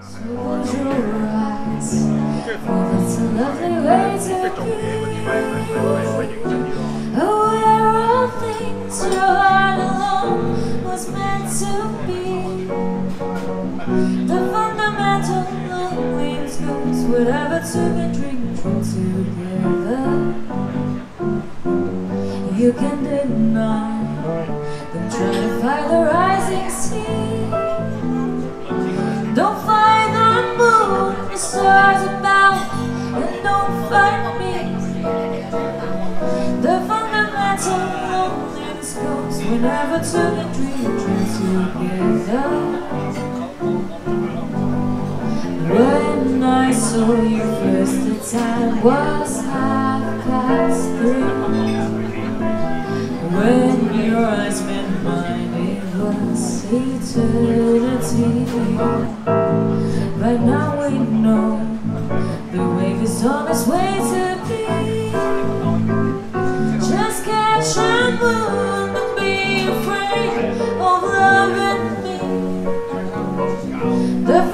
Close your eyes, for that's a lovely way to be. Aware of things your heart alone was meant to be. The fundamental loneliness goes whatever took a drink together. You can deny them, try to fight the rising sea. Don't fight the moon, the stars about, and don't fight me. The fundamental loneliness goes whenever two and dream together. When I saw you first, the time was 3:30. When your eyes met mine, it was eternity. Right now we know the wave is on its way to be. Just catch a moon, don't be afraid of loving me. The